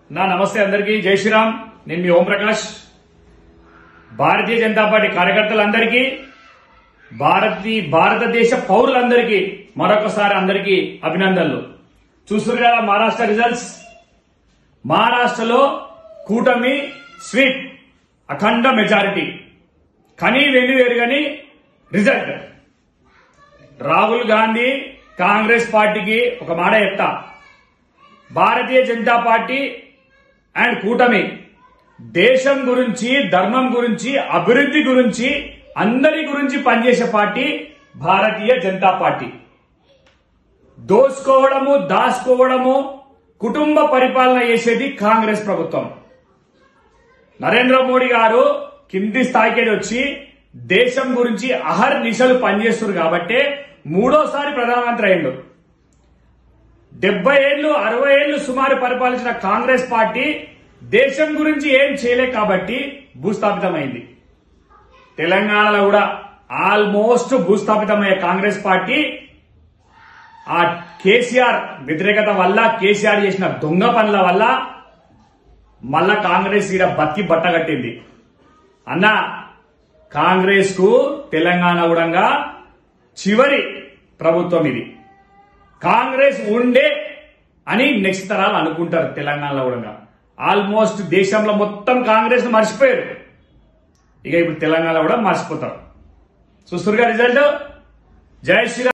నమస్తే అందరికీ జై శ్రీరామ్. నేను మీ ఓం ప్రకాష్. భారతీయ జనతా పార్టీ కార్యకర్తలందరికీ, భారతదేశ పౌరులందరికీ మరొకసారి అందరికీ అభినందనలు. చూస్తున్నారు కదా మహారాష్ట్ర రిజల్ట్స్. మహారాష్ట్రలో కూటమి స్వీప్, అఖండ మెజారిటీ, కనీ వెనువేరుగని రిజల్ట్. రాహుల్ గాంధీ కాంగ్రెస్ పార్టీకి ఒక మాట చెప్తా, భారతీయ జనతా పార్టీ అండ్ కూటమి దేశం గురించి, ధర్మం గురించి, అభివృద్ధి గురించి, అందరి గురించి పనిచేసే పార్టీ భారతీయ జనతా పార్టీ. దోసుకోవడము, దాచుకోవడము, కుటుంబ పరిపాలన చేసేది కాంగ్రెస్ ప్రభుత్వం. నరేంద్ర మోడీ గారు కింది స్థాయికి వచ్చి దేశం గురించి అహర్నిశలు పనిచేస్తున్నారు కాబట్టి మూడోసారి ప్రధానమంత్రి అయ్యిండు. 70 ఏళ్లు 60 ఏళ్లు సుమారు పరిపాలించిన కాంగ్రెస్ పార్టీ దేశం గురించి ఏం చేయలే కాబట్టి భూస్థాపితమైంది. తెలంగాణలో కూడా ఆల్మోస్ట్ భూస్థాపితమయ్యే కాంగ్రెస్ పార్టీ ఆ కేసీఆర్ వ్యతిరేకత వల్ల, కేసీఆర్ చేసిన దొంగ పనుల వల్ల మళ్ళా కాంగ్రెస్ ఈడ బతికి బట్టగట్టింది. అన్న, కాంగ్రెస్ కు తెలంగాణ కూడా చివరి ప్రభుత్వం ఇది. కాంగ్రెస్ ఉండే అని నెక్స్ట్ తరాలు అనుకుంటారు. తెలంగాణలో కూడా ఆల్మోస్ట్ దేశంలో మొత్తం కాంగ్రెస్ ను మర్చిపోయారు. ఇక ఇప్పుడు తెలంగాణ కూడా మర్చిపోతారు. చూస్తున్నారు రిజల్ట్. జై శ్రీరామ్.